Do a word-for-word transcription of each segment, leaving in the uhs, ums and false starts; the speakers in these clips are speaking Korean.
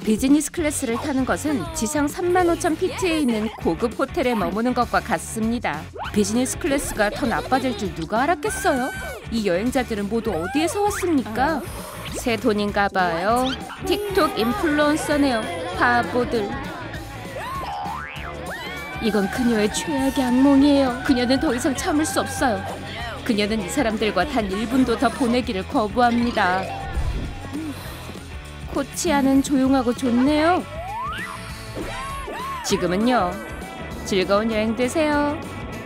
비즈니스 클래스를 타는 것은 지상 삼만 오천 피트에 있는 고급 호텔에 머무는 것과 같습니다. 비즈니스 클래스가 더 나빠질 줄 누가 알았겠어요? 이 여행자들은 모두 어디에서 왔습니까? 새 돈인가 봐요. 틱톡 인플루언서네요. 바보들. 이건 그녀의 최악의 악몽이에요. 그녀는 더 이상 참을 수 없어요. 그녀는 이 사람들과 단 일 분도 더 보내기를 거부합니다. 코치아는 조용하고 좋네요. 지금은요. 즐거운 여행 되세요.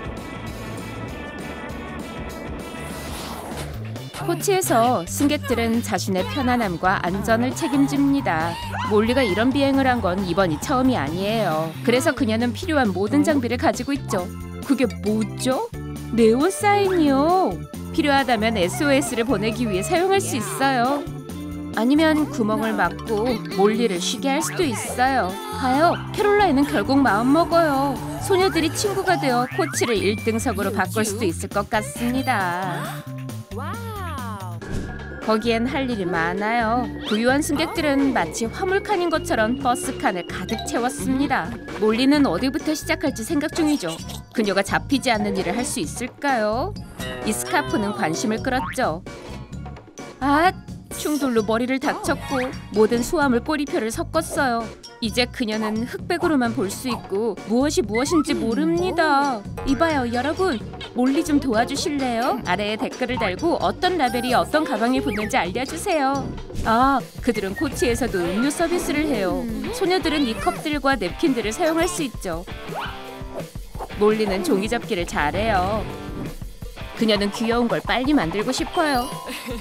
코치에서 승객들은 자신의 편안함과 안전을 책임집니다. 몰리가 이런 비행을 한 건 이번이 처음이 아니에요. 그래서 그녀는 필요한 모든 장비를 가지고 있죠. 그게 뭐죠? 네온 사인이요. 필요하다면 에스오에스를 보내기 위해 사용할 수 있어요. 아니면 구멍을 막고 몰리를 쉬게 할 수도 있어요. 봐요. 캐롤라인은 결국 마음먹어요. 소녀들이 친구가 되어 코치를 일 등석으로 바꿀 수도 있을 것 같습니다. 거기엔 할 일이 많아요. 부유한 승객들은 마치 화물칸인 것처럼 버스칸을 가득 채웠습니다. 몰리는 어디부터 시작할지 생각 중이죠. 그녀가 잡히지 않는 일을 할 수 있을까요? 이 스카프는 관심을 끌었죠. 아! 충돌로 머리를 다쳤고 모든 수화물 꼬리표를 섞었어요. 이제 그녀는 흑백으로만 볼 수 있고 무엇이 무엇인지 모릅니다. 이봐요 여러분, 몰리 좀 도와주실래요? 아래에 댓글을 달고 어떤 라벨이 어떤 가방에 붙는지 알려주세요. 아, 그들은 코치에서도 음료 서비스를 해요. 소녀들은 이 컵들과 냅킨들을 사용할 수 있죠. 몰리는 종이접기를 잘해요. 그녀는 귀여운 걸 빨리 만들고 싶어요.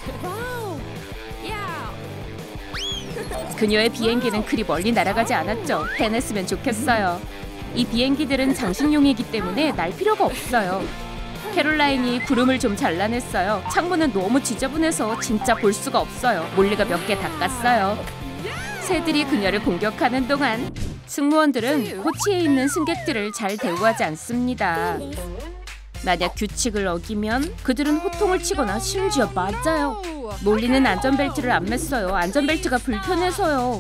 그녀의 비행기는 그리 멀리 날아가지 않았죠. 해냈으면 좋겠어요. 이 비행기들은 장식용이기 때문에 날 필요가 없어요. 캐롤라인이 구름을 좀 잘라냈어요. 창문은 너무 지저분해서 진짜 볼 수가 없어요. 몰리가 몇 개 닦았어요. 새들이 그녀를 공격하는 동안 승무원들은 코치에 있는 승객들을 잘 대우하지 않습니다. 만약 규칙을 어기면 그들은 호통을 치거나 심지어 맞아요. 몰리는 안전벨트를 안 맸어요. 안전벨트가 불편해서요.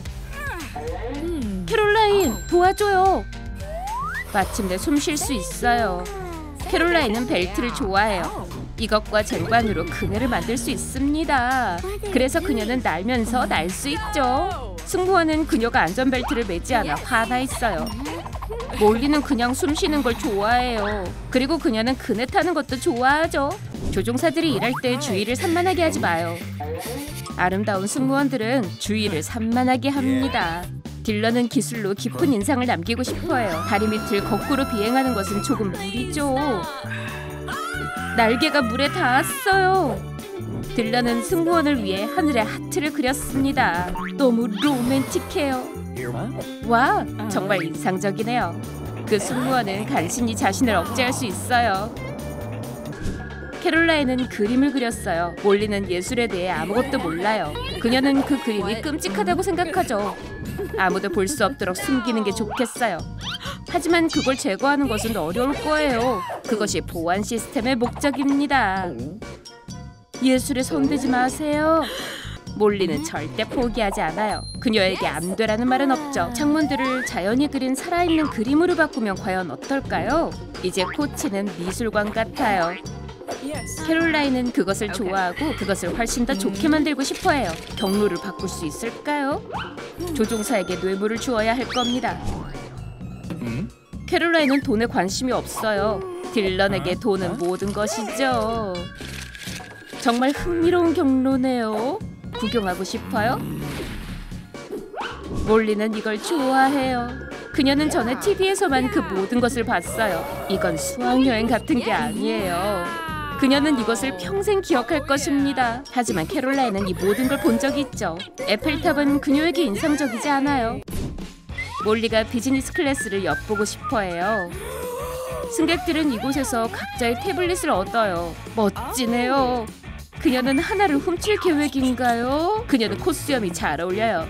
캐롤라인, 도와줘요. 마침내 숨 쉴 수 있어요. 캐롤라인은 벨트를 좋아해요. 이것과 쟁반으로 그네를 만들 수 있습니다. 그래서 그녀는 날면서 날 수 있죠. 승무원은 그녀가 안전벨트를 매지 않아 화나 있어요. 몰리는 그냥 숨 쉬는 걸 좋아해요. 그리고 그녀는 그네 타는 것도 좋아하죠. 조종사들이 일할 때 주의를 산만하게 하지 마요. 아름다운 승무원들은 주의를 산만하게 합니다. 딜런은 기술로 깊은 인상을 남기고 싶어해요. 다리 밑을 거꾸로 비행하는 것은 조금 무리죠. 날개가 물에 닿았어요. 딜런은 승무원을 위해 하늘에 하트를 그렸습니다. 너무 로맨틱해요. 와, 정말 인상적이네요. 그 승무원은 간신히 자신을 억제할 수 있어요. 캐롤라인은 그림을 그렸어요. 몰리는 예술에 대해 아무것도 몰라요. 그녀는 그 그림이 끔찍하다고 생각하죠. 아무도 볼 수 없도록 숨기는 게 좋겠어요. 하지만 그걸 제거하는 것은 어려울 거예요. 그것이 보안 시스템의 목적입니다. 예술에 손대지 마세요. 몰리는 절대 포기하지 않아요. 그녀에게 안 되라는 말은 없죠. 창문들을 자연이 그린 살아있는 그림으로 바꾸면 과연 어떨까요? 이제 코치는 미술관 같아요. 캐롤라인은 그것을 좋아하고 그것을 훨씬 더 좋게 만들고 싶어해요. 경로를 바꿀 수 있을까요? 조종사에게 뇌물을 주어야 할 겁니다. 캐롤라인은 돈에 관심이 없어요. 딜런에게 돈은 모든 것이죠. 정말 흥미로운 경로네요. 구경하고 싶어요? 몰리는 이걸 좋아해요. 그녀는 전에 티비에서만 그 모든 것을 봤어요. 이건 수학여행 같은 게 아니에요. 그녀는 이것을 평생 기억할 것입니다. 하지만 캐롤라인은 이 모든 걸 본 적이 있죠. 에펠탑은 그녀에게 인상적이지 않아요. 몰리가 비즈니스 클래스를 엿보고 싶어해요. 승객들은 이곳에서 각자의 태블릿을 얻어요. 멋지네요. 그녀는 하나를 훔칠 계획인가요? 그녀는 코수염이 잘 어울려요.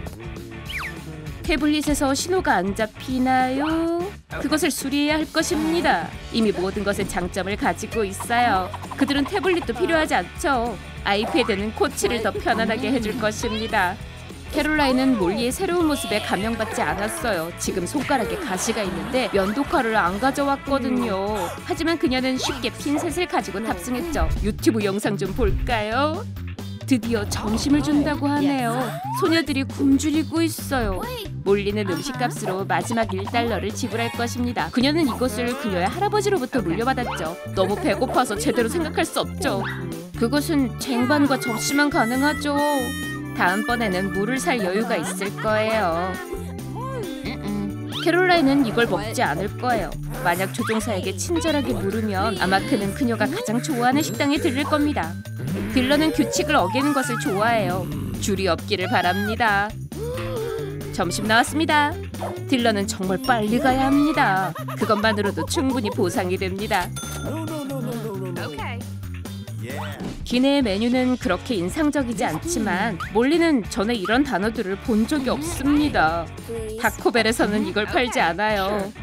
태블릿에서 신호가 안 잡히나요? 그것을 수리해야 할 것입니다. 이미 모든 것의 장점을 가지고 있어요. 그들은 태블릿도 필요하지 않죠. 아이패드는 코치를 더 편안하게 해줄 것입니다. 캐롤라인은 몰리의 새로운 모습에 감명받지 않았어요. 지금 손가락에 가시가 있는데 면도칼을 안 가져왔거든요. 하지만 그녀는 쉽게 핀셋을 가지고 탑승했죠. 유튜브 영상 좀 볼까요? 드디어 점심을 준다고 하네요. 소녀들이 굶주리고 있어요. 몰리는 음식값으로 마지막 일 달러를 지불할 것입니다. 그녀는 이것을 그녀의 할아버지로부터 물려받았죠. 너무 배고파서 제대로 생각할 수 없죠. 그것은 쟁반과 접시만 가능하죠. 다음번에는 물을 살 여유가 있을 거예요. 캐롤라인은 이걸 먹지 않을 거예요. 만약 조종사에게 친절하게 물으면 아마 그는 그녀가 가장 좋아하는 식당에 들릴 겁니다. 딜러는 규칙을 어기는 것을 좋아해요. 줄이 없기를 바랍니다. 점심 나왔습니다. 딜러는 정말 빨리 가야 합니다. 그것만으로도 충분히 보상이 됩니다. 기내의 메뉴는 그렇게 인상적이지 않지만 몰리는 전에 이런 단어들을 본 적이 없습니다. 타코벨에서는 이걸 팔지 않아요.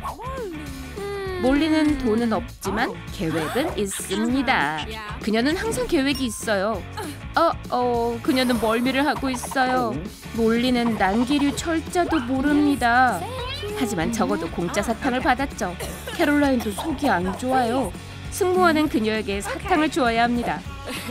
몰리는 돈은 없지만 계획은 있습니다. 그녀는 항상 계획이 있어요. 어, 어, 그녀는 멀미를 하고 있어요. 몰리는 난기류 철자도 모릅니다. 하지만 적어도 공짜 사탕을 받았죠. 캐롤라인도 속이 안 좋아요. 승무원은 그녀에게 사탕을 주어야 합니다.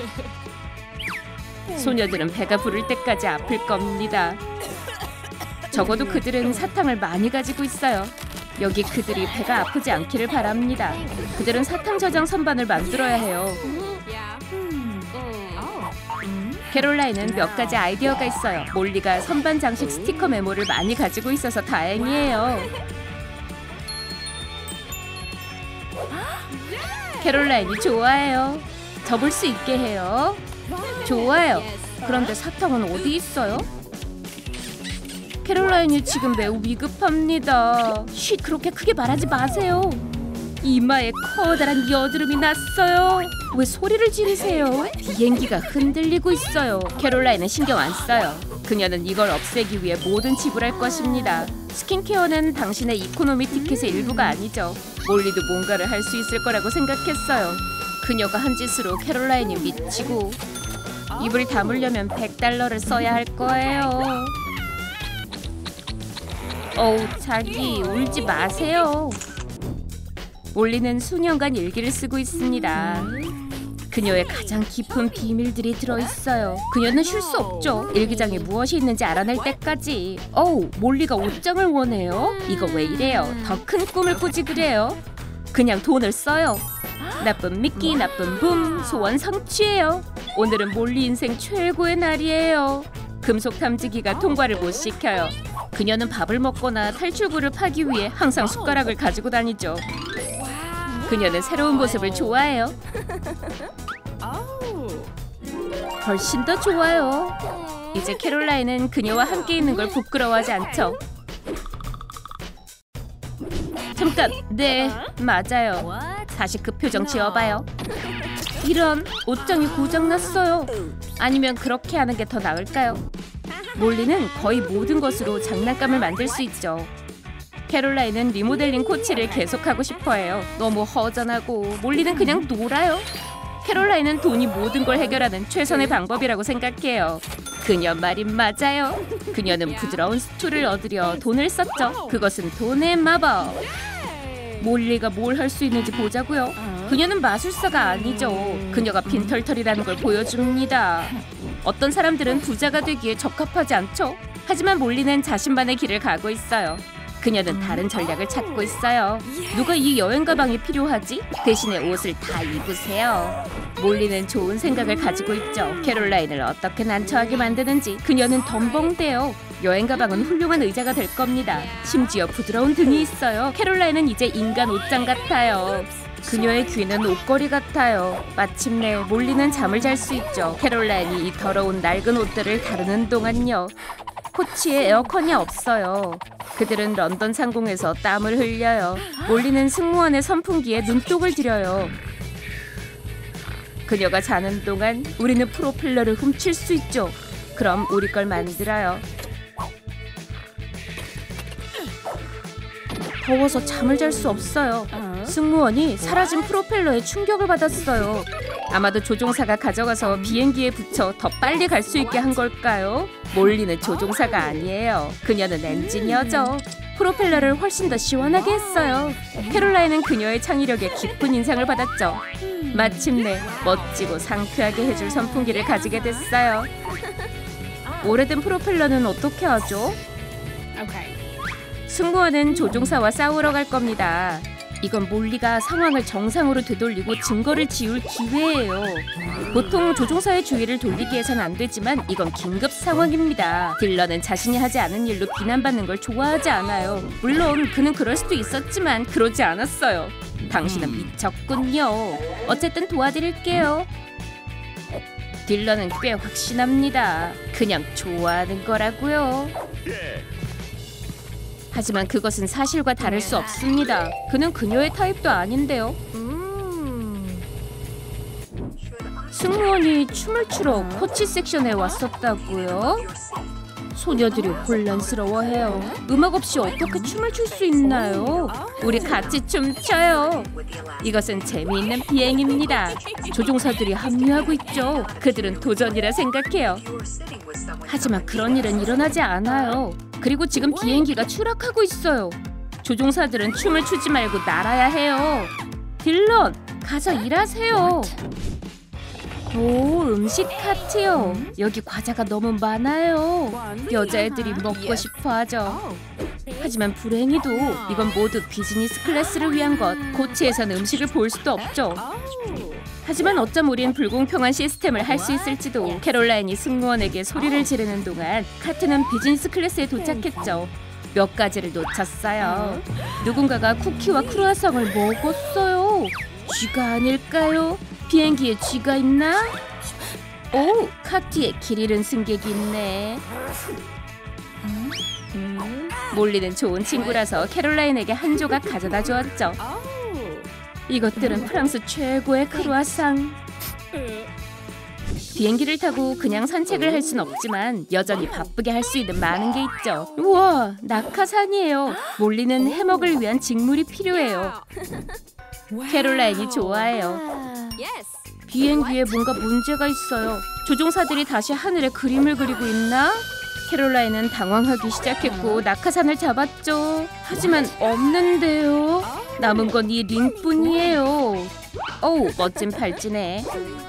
소녀들은 배가 부를 때까지 아플 겁니다. 적어도 그들은 사탕을 많이 가지고 있어요. 여기 그들이 배가 아프지 않기를 바랍니다. 그들은 사탕 저장 선반을 만들어야 해요. 캐롤라인은 몇 가지 아이디어가 있어요. 몰리가 선반 장식 스티커 메모를 많이 가지고 있어서 다행이에요. 캐롤라인이 좋아해요. 접을 수 있게 해요. 좋아요. 그런데 사탕은 어디 있어요? 캐롤라인이 지금 매우 위급합니다. 쉿, 그렇게 크게 말하지 마세요. 이마에 커다란 여드름이 났어요. 왜 소리를 지르세요? 비행기가 흔들리고 있어요. 캐롤라인은 신경 안 써요. 그녀는 이걸 없애기 위해 뭐든 지불할 것입니다. 스킨케어는 당신의 이코노미 티켓의 일부가 아니죠. 몰리도 뭔가를 할 수 있을 거라고 생각했어요. 그녀가 한 짓으로 캐롤라인이 미치고 입을 다물려면 백 달러를 써야 할 거예요. 어우, 자기 울지 마세요. 몰리는 수년간 일기를 쓰고 있습니다. 그녀의 가장 깊은 비밀들이 들어있어요. 그녀는 쉴 수 없죠. 일기장에 무엇이 있는지 알아낼 때까지. 어우, 몰리가 옷장을 원해요? 이거 왜 이래요? 더 큰 꿈을 꾸지 그래요? 그냥 돈을 써요. 나쁜 미끼, 나쁜 붐, 소원 성취예요. 오늘은 몰리 인생 최고의 날이에요. 금속 탐지기가 통과를 못 시켜요. 그녀는 밥을 먹거나 탈출구를 파기 위해 항상 숟가락을 가지고 다니죠. 그녀는 새로운 모습을 좋아해요. 훨씬 더 좋아요. 이제 캐롤라인은 그녀와 함께 있는 걸 부끄러워하지 않죠. 잠깐, 네, 맞아요. 다시 그 표정 지어봐요. 이런, 옷장이 고장났어요. 아니면 그렇게 하는 게 더 나을까요? 몰리는 거의 모든 것으로 장난감을 만들 수 있죠. 캐롤라인은 리모델링 코치를 계속하고 싶어해요. 너무 허전하고 몰리는 그냥 놀아요. 캐롤라인은 돈이 모든 걸 해결하는 최선의 방법이라고 생각해요. 그녀 말이 맞아요. 그녀는 부드러운 스툴을 얻으려 돈을 썼죠. 그것은 돈의 마법. 몰리가 뭘 할 수 있는지 보자고요. 그녀는 마술사가 아니죠. 그녀가 빈털털이라는 걸 보여줍니다. 어떤 사람들은 부자가 되기에 적합하지 않죠. 하지만 몰리는 자신만의 길을 가고 있어요. 그녀는 다른 전략을 찾고 있어요. 누가 이 여행 가방이 필요하지? 대신에 옷을 다 입으세요. 몰리는 좋은 생각을 가지고 있죠. 캐롤라인을 어떻게 난처하게 만드는지. 그녀는 덤벙대요. 여행 가방은 훌륭한 의자가 될 겁니다. 심지어 부드러운 등이 있어요. 캐롤라인은 이제 인간 옷장 같아요. 그녀의 귀는 옷걸이 같아요. 마침내 몰리는 잠을 잘 수 있죠. 캐롤라인이 이 더러운 낡은 옷들을 다루는 동안요. 코치에 에어컨이 없어요. 그들은 런던 상공에서 땀을 흘려요. 몰리는 승무원의 선풍기에 눈독을 들여요. 그녀가 자는 동안 우리는 프로펠러를 훔칠 수 있죠. 그럼 우리 걸 만들어요. 더워서 잠을 잘 수 없어요. 승무원이 사라진 프로펠러에 충격을 받았어요. 아마도 조종사가 가져가서 비행기에 붙여 더 빨리 갈 수 있게 한 걸까요? 몰리는 조종사가 아니에요. 그녀는 엔지니어죠. 프로펠러를 훨씬 더 시원하게 했어요. 캐롤라인은 그녀의 창의력에 깊은 인상을 받았죠. 마침내 멋지고 상쾌하게 해줄 선풍기를 가지게 됐어요. 오래된 프로펠러는 어떻게 하죠? 승무원은 조종사와 싸우러 갈 겁니다. 이건 몰리가 상황을 정상으로 되돌리고 증거를 지울 기회예요. 보통 조종사의 주의를 돌리기 위해선 안 되지만 이건 긴급 상황입니다. 딜런은 자신이 하지 않은 일로 비난받는 걸 좋아하지 않아요. 물론 그는 그럴 수도 있었지만 그러지 않았어요. 당신은 미쳤군요. 어쨌든 도와드릴게요. 딜런은 꽤 확신합니다. 그냥 좋아하는 거라고요. 하지만 그것은 사실과 다를 수 없습니다. 그는 그녀의 타입도 아닌데요. 승무원이 춤을 추러 코치 섹션에 왔었다고요? 소녀들이 혼란스러워해요. 음악 없이 어떻게 춤을 출 수 있나요? 우리 같이 춤춰요. 이것은 재미있는 비행입니다. 조종사들이 합류하고 있죠. 그들은 도전이라 생각해요. 하지만 그런 일은 일어나지 않아요. 그리고 지금 비행기가 추락하고 있어요. 조종사들은 춤을 추지 말고 날아야 해요. 딜런, 가서 일하세요. 오, 음식 카트요. 여기 과자가 너무 많아요. 여자애들이 먹고 싶어 하죠. 하지만 불행히도 이건 모두 비즈니스 클래스를 위한 것. 고치에선 음식을 볼 수도 없죠. 하지만 어쩜 우린 불공평한 시스템을 할 수 있을지도. 캐롤라인이 승무원에게 소리를 지르는 동안 카트는 비즈니스 클래스에 도착했죠. 몇 가지를 놓쳤어요. 누군가가 쿠키와 크루아상을 먹었어요. 쥐가 아닐까요? 비행기에 쥐가 있나? 오, 카트에 길 잃은 승객이 있네. 음, 몰리는 좋은 친구라서 캐롤라인에게 한 조각 가져다 주었죠. 이것들은 프랑스 최고의 크루아상. 비행기를 타고 그냥 산책을 할 순 없지만 여전히 바쁘게 할 수 있는 많은 게 있죠. 우와, 낙하산이에요. 몰리는 해먹을 위한 직물이 필요해요. 캐롤라인이 좋아해요. 비행기에 뭔가 문제가 있어요. 조종사들이 다시 하늘에 그림을 그리고 있나? 캐롤라인은 당황하기 시작했고 낙하산을 잡았죠. 하지만 없는데요. 남은 건 이 링뿐이에요. 어우, 멋진 팔찌네.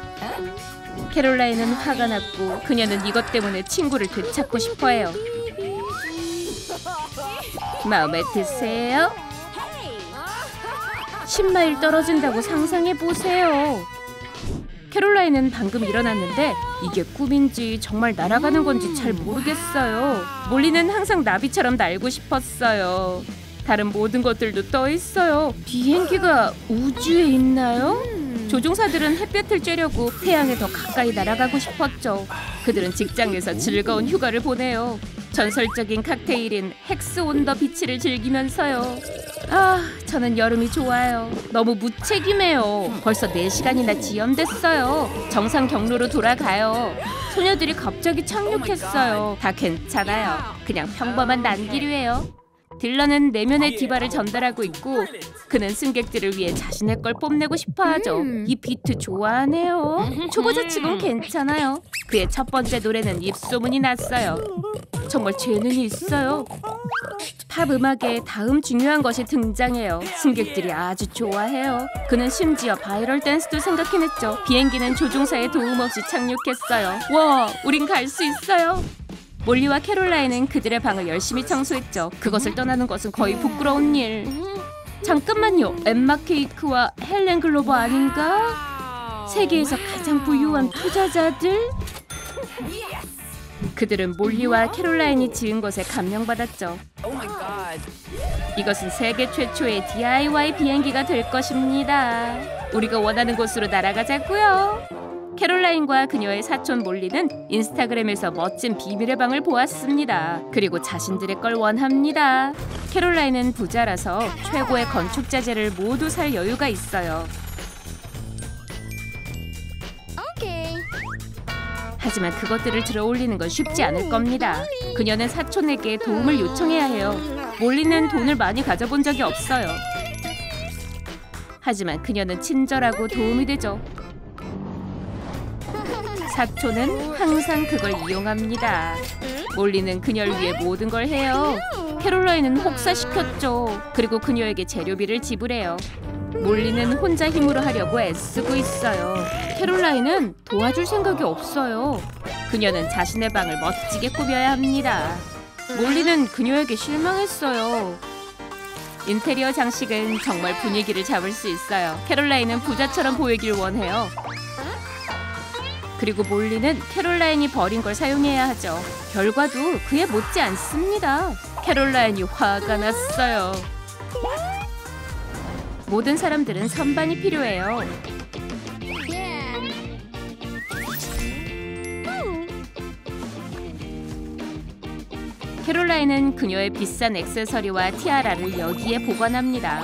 캐롤라인은 화가 났고 그녀는 이것 때문에 친구를 되찾고 싶어해요. 마음에 드세요? 십 마일 떨어진다고 상상해보세요. 캐롤라인은 방금 일어났는데 이게 꿈인지 정말 날아가는 건지 잘 모르겠어요. 몰리는 항상 나비처럼 날고 싶었어요. 다른 모든 것들도 떠 있어요. 비행기가 우주에 있나요? 조종사들은 햇볕을 쬐려고 태양에 더 가까이 날아가고 싶었죠. 그들은 직장에서 즐거운 휴가를 보내요. 전설적인 칵테일인 헥스 온 더 비치를 즐기면서요. 아, 저는 여름이 좋아요. 너무 무책임해요. 벌써 네 시간이나 지연됐어요. 정상 경로로 돌아가요. 소녀들이 갑자기 착륙했어요. 다 괜찮아요. 그냥 평범한 난기류예요. 딜런은 내면의 디바를 전달하고 있고 그는 승객들을 위해 자신의 걸 뽐내고 싶어하죠. 이 비트 좋아하네요. 초보자치곤 괜찮아요. 그의 첫 번째 노래는 입소문이 났어요. 정말 재능이 있어요. 팝 음악에 다음 중요한 것이 등장해요. 승객들이 아주 좋아해요. 그는 심지어 바이럴 댄스도 생각해냈죠. 비행기는 조종사의 도움 없이 착륙했어요. 와, 우린 갈 수 있어요. 몰리와 캐롤라인은 그들의 방을 열심히 청소했죠. 그것을 떠나는 것은 거의 부끄러운 일. 잠깐만요. 엠마 케이크와 헬렌 글로버 아닌가? 세계에서 가장 부유한 투자자들? 그들은 몰리와 캐롤라인이 지은 것에 감명받았죠. 이것은 세계 최초의 디아이와이 비행기가 될 것입니다. 우리가 원하는 곳으로 날아가자고요. 캐롤라인과 그녀의 사촌 몰리는 인스타그램에서 멋진 비밀의 방을 보았습니다. 그리고 자신들의 걸 원합니다. 캐롤라인은 부자라서 최고의 건축 자재를 모두 살 여유가 있어요. 하지만 그것들을 들어올리는 건 쉽지 않을 겁니다. 그녀는 사촌에게 도움을 요청해야 해요. 몰리는 돈을 많이 가져본 적이 없어요. 하지만 그녀는 친절하고 도움이 되죠. 사촌은 항상 그걸 이용합니다. 몰리는 그녀를 위해 모든 걸 해요. 캐롤라인은 혹사시켰죠. 그리고 그녀에게 재료비를 지불해요. 몰리는 혼자 힘으로 하려고 애쓰고 있어요. 캐롤라인은 도와줄 생각이 없어요. 그녀는 자신의 방을 멋지게 꾸며야 합니다. 몰리는 그녀에게 실망했어요. 인테리어 장식은 정말 분위기를 잡을 수 있어요. 캐롤라인은 부자처럼 보이길 원해요. 그리고 몰리는 캐롤라인이 버린 걸 사용해야 하죠. 결과도 그에 못지 않습니다. 캐롤라인이 화가 났어요. 모든 사람들은 선반이 필요해요. 캐롤라인은 그녀의 비싼 액세서리와 티아라를 여기에 보관합니다.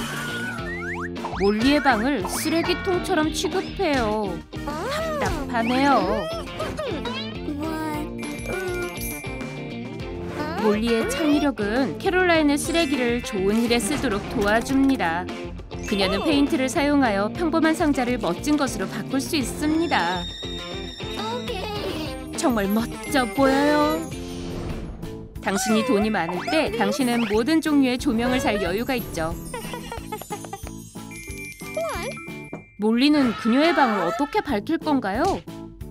몰리의 방을 쓰레기통처럼 취급해요. 답답하네요. 몰리의 창의력은 캐롤라인의 쓰레기를 좋은 일에 쓰도록 도와줍니다. 그녀는 페인트를 사용하여 평범한 상자를 멋진 것으로 바꿀 수 있습니다. 정말 멋져 보여요. 당신이 돈이 많을 때 당신은 모든 종류의 조명을 살 여유가 있죠. 몰리는 그녀의 방을 어떻게 밝힐 건가요?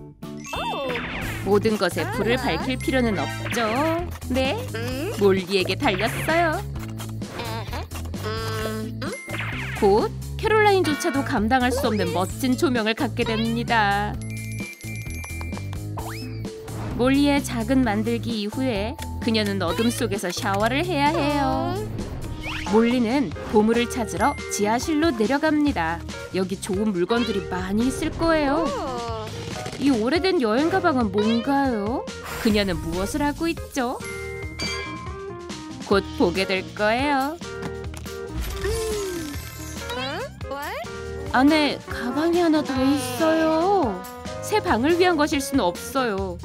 모든 것에 불을 밝힐 필요는 없죠. 네, 몰리에게 달렸어요. 곧 캐롤라인조차도 감당할 수 없는 멋진 조명을 갖게 됩니다. 몰리의 작은 만들기 이후에 그녀는 어둠 속에서 샤워를 해야 해요. 몰리는 보물을 찾으러 지하실로 내려갑니다. 여기 좋은 물건들이 많이 있을 거예요. 이 오래된 여행 가방은 뭔가요? 그녀는 무엇을 하고 있죠? 곧 보게 될 거예요. 안에 가방이 하나 더 있어요. 새 방을 위한 것일 수는 없어요.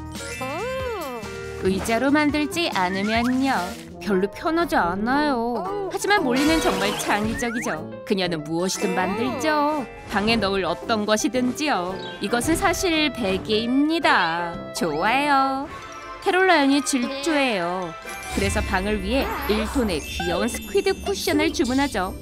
의자로 만들지 않으면요. 별로 편하지 않아요. 하지만 몰리는 정말 창의적이죠. 그녀는 무엇이든 만들죠. 방에 넣을 어떤 것이든지요. 이것은 사실 베개입니다. 좋아요. 캐롤라인이 질투해요. 그래서 방을 위해 일 톤의 귀여운 스퀴드 쿠션을 주문하죠.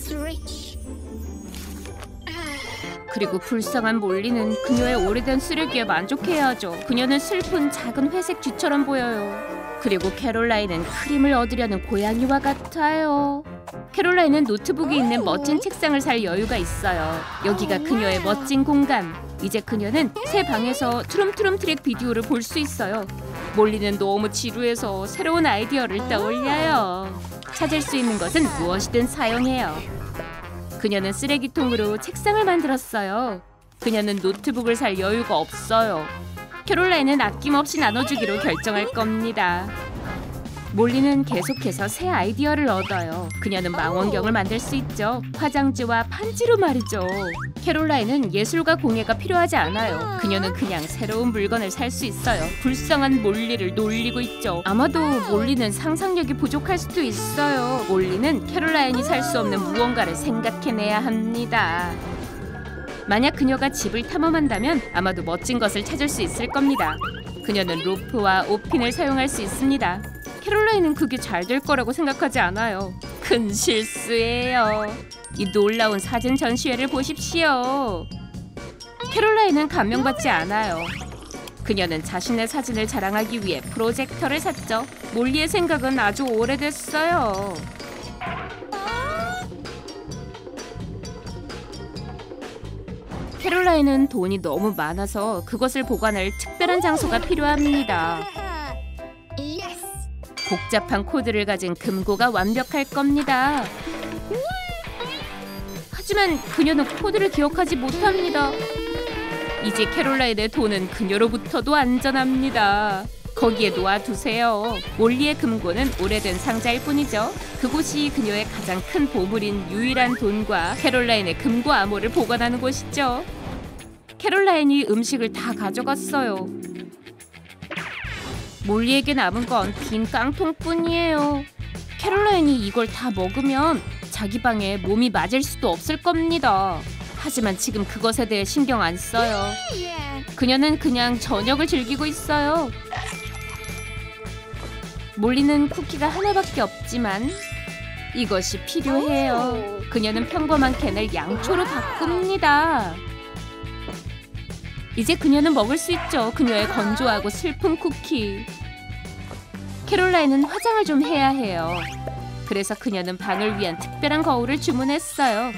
그리고 불쌍한 몰리는 그녀의 오래된 쓰레기에 만족해야 하죠. 그녀는 슬픈 작은 회색 쥐처럼 보여요. 그리고 캐롤라인은 크림을 얻으려는 고양이와 같아요. 캐롤라인은 노트북이 있는 멋진 책상을 살 여유가 있어요. 여기가 그녀의 멋진 공간. 이제 그녀는 새 방에서 트룸트룸 트랙 비디오를 볼 수 있어요. 몰리는 너무 지루해서 새로운 아이디어를 떠올려요. 찾을 수 있는 것은 무엇이든 사용해요. 그녀는 쓰레기통으로 책상을 만들었어요. 그녀는 노트북을 살 여유가 없어요. 캐롤라인은 아낌없이 나눠주기로 결정할 겁니다. 몰리는 계속해서 새 아이디어를 얻어요. 그녀는 망원경을 만들 수 있죠. 화장지와 판지로 말이죠. 캐롤라인은 예술과 공예가 필요하지 않아요. 그녀는 그냥 새로운 물건을 살 수 있어요. 불쌍한 몰리를 놀리고 있죠. 아마도 몰리는 상상력이 부족할 수도 있어요. 몰리는 캐롤라인이 살 수 없는 무언가를 생각해내야 합니다. 만약 그녀가 집을 탐험한다면 아마도 멋진 것을 찾을 수 있을 겁니다. 그녀는 로프와 오핀을 사용할 수 있습니다. 캐롤라인은 그게 잘 될 거라고 생각하지 않아요. 큰 실수예요. 이 놀라운 사진 전시회를 보십시오. 캐롤라인은 감명받지 않아요. 그녀는 자신의 사진을 자랑하기 위해 프로젝터를 샀죠. 몰리의 생각은 아주 오래됐어요. 캐롤라인은 돈이 너무 많아서 그것을 보관할 특별한 장소가 필요합니다. 복잡한 코드를 가진 금고가 완벽할 겁니다. 하지만 그녀는 코드를 기억하지 못합니다. 이제 캐롤라인의 돈은 그녀로부터도 안전합니다. 거기에 놓아두세요. 몰리의 금고는 오래된 상자일 뿐이죠. 그곳이 그녀의 가장 큰 보물인 유일한 돈과 캐롤라인의 금고 암호를 보관하는 곳이죠. 캐롤라인이 음식을 다 가져갔어요. 몰리에게 남은 건 빈 깡통뿐이에요. 캐롤라인이 이걸 다 먹으면 자기 방에 몸이 맞을 수도 없을 겁니다. 하지만 지금 그것에 대해 신경 안 써요. 그녀는 그냥 저녁을 즐기고 있어요. 몰리는 쿠키가 하나밖에 없지만 이것이 필요해요. 그녀는 평범한 캔을 양초로 바꿉니다. 이제 그녀는 먹을 수 있죠. 그녀의 건조하고 슬픈 쿠키. 캐롤라인은 화장을 좀 해야 해요. 그래서 그녀는 방을 위한 특별한 거울을 주문했어요.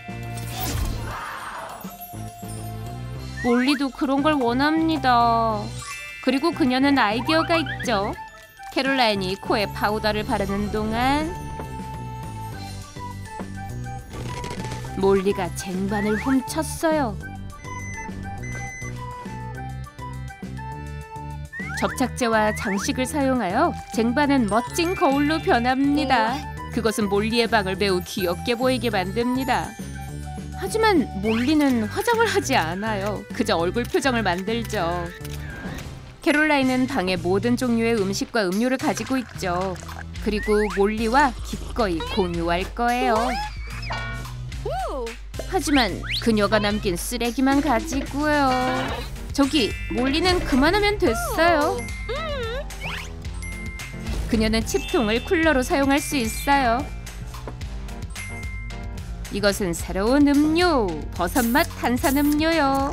몰리도 그런 걸 원합니다. 그리고 그녀는 아이디어가 있죠. 캐롤라인이 코에 파우더를 바르는 동안 몰리가 쟁반을 훔쳤어요. 접착제와 장식을 사용하여 쟁반은 멋진 거울로 변합니다. 그것은 몰리의 방을 매우 귀엽게 보이게 만듭니다. 하지만 몰리는 화장을 하지 않아요. 그저 얼굴 표정을 만들죠. 캐롤라인은 방에 모든 종류의 음식과 음료를 가지고 있죠. 그리고 몰리와 기꺼이 공유할 거예요. 하지만 그녀가 남긴 쓰레기만 가지고요. 저기, 몰리는 그만하면 됐어요. 그녀는 칩통을 쿨러로 사용할 수 있어요. 이것은 새로운 음료, 버섯맛 탄산음료요.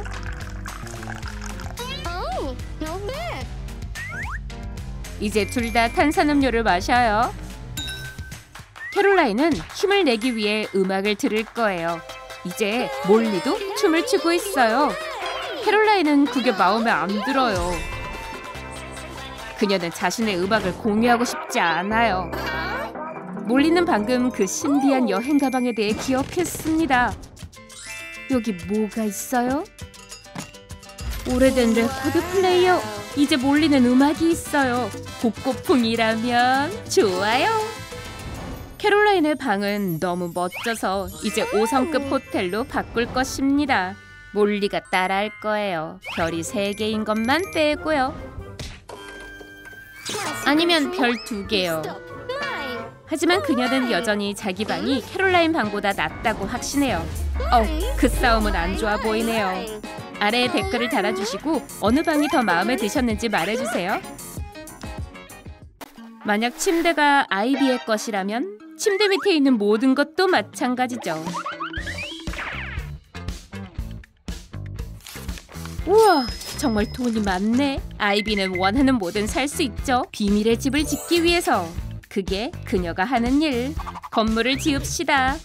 이제 둘 다 탄산음료를 마셔요. 캐롤라인은 힘을 내기 위해 음악을 들을 거예요. 이제 몰리도 춤을 추고 있어요. 캐롤라인은 그게 마음에 안 들어요. 그녀는 자신의 음악을 공유하고 싶지 않아요. 몰리는 방금 그 신비한 여행 가방에 대해 기억했습니다. 여기 뭐가 있어요? 오래된 레코드 플레이어. 이제 몰리는 음악이 있어요. 복고풍이라면 좋아요. 캐롤라인의 방은 너무 멋져서 이제 오 성급 호텔로 바꿀 것입니다. 몰리가 따라할 거예요. 별이 세 개인 것만 빼고요. 아니면 별 두 개요. 하지만 그녀는 여전히 자기 방이 캐롤라인 방보다 낫다고 확신해요. 어, 그 싸움은 안 좋아 보이네요. 아래에 댓글을 달아주시고 어느 방이 더 마음에 드셨는지 말해주세요. 만약 침대가 아이비의 것이라면 침대 밑에 있는 모든 것도 마찬가지죠. 우와, 정말 돈이 많네. 아이비는 원하는 뭐든 살 수 있죠. 비밀의 집을 짓기 위해서. 그게 그녀가 하는 일. 건물을 지읍시다.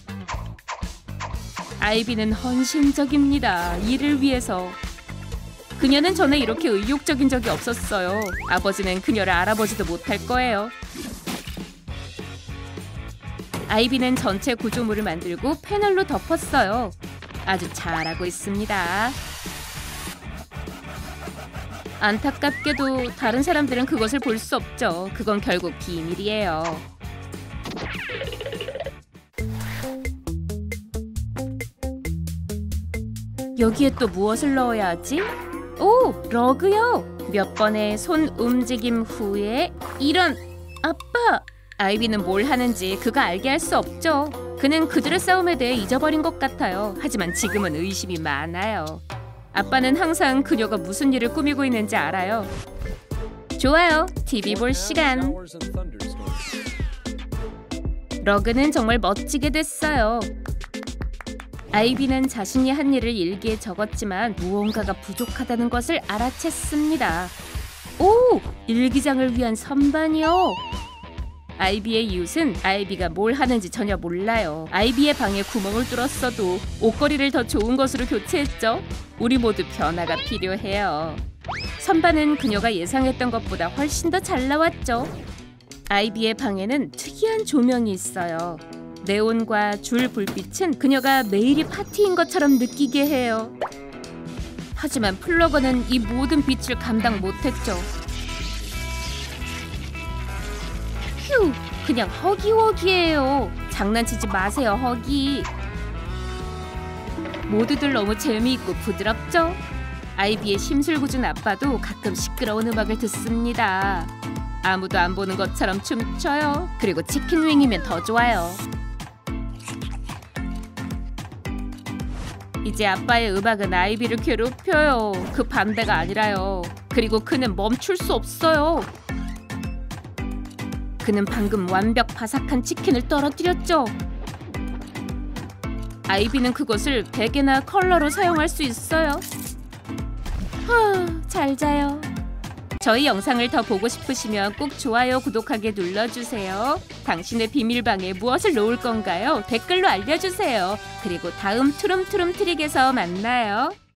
아이비는 헌신적입니다. 일을 위해서. 그녀는 전에 이렇게 의욕적인 적이 없었어요. 아버지는 그녀를 알아보지도 못할 거예요. 아이비는 전체 구조물을 만들고 패널로 덮었어요. 아주 잘하고 있습니다. 안타깝게도 다른 사람들은 그것을 볼 수 없죠. 그건 결국 비밀이에요. 여기에 또 무엇을 넣어야 하지? 오! 러그요! 몇 번의 손 움직임 후에 이런... 아빠! 아이비는 뭘 하는지 그가 알게 할 수 없죠. 그는 그들의 싸움에 대해 잊어버린 것 같아요. 하지만 지금은 의심이 많아요. 아빠는 항상 그녀가 무슨 일을 꾸미고 있는지 알아요. 좋아요. 티비 볼 시간. 러그는 정말 멋지게 됐어요. 아이비는 자신이 한 일을 일기에 적었지만 무언가가 부족하다는 것을 알아챘습니다. 오! 일기장을 위한 선반이요. 아이비의 이웃은 아이비가 뭘 하는지 전혀 몰라요. 아이비의 방에 구멍을 뚫었어도 옷걸이를 더 좋은 것으로 교체했죠. 우리 모두 변화가 필요해요. 선반은 그녀가 예상했던 것보다 훨씬 더 잘 나왔죠. 아이비의 방에는 특이한 조명이 있어요. 네온과 줄 불빛은 그녀가 매일이 파티인 것처럼 느끼게 해요. 하지만 플러거는 이 모든 빛을 감당 못했죠. 휴, 그냥 허기허기예요. 장난치지 마세요, 허기. 모두들 너무 재미있고 부드럽죠? 아이비의 심술궂은 아빠도 가끔 시끄러운 음악을 듣습니다. 아무도 안 보는 것처럼 춤춰요. 그리고 치킨 윙이면 더 좋아요. 이제 아빠의 음악은 아이비를 괴롭혀요. 그 반대가 아니라요. 그리고 그는 멈출 수 없어요. 그는 방금 완벽 바삭한 치킨을 떨어뜨렸죠. 아이비는 그것을 베개나 컬러로 사용할 수 있어요. 하, 잘 자요. 저희 영상을 더 보고 싶으시면 꼭 좋아요, 구독하기 눌러주세요. 당신의 비밀방에 무엇을 놓을 건가요? 댓글로 알려주세요. 그리고 다음 투룸투룸 트릭에서 만나요.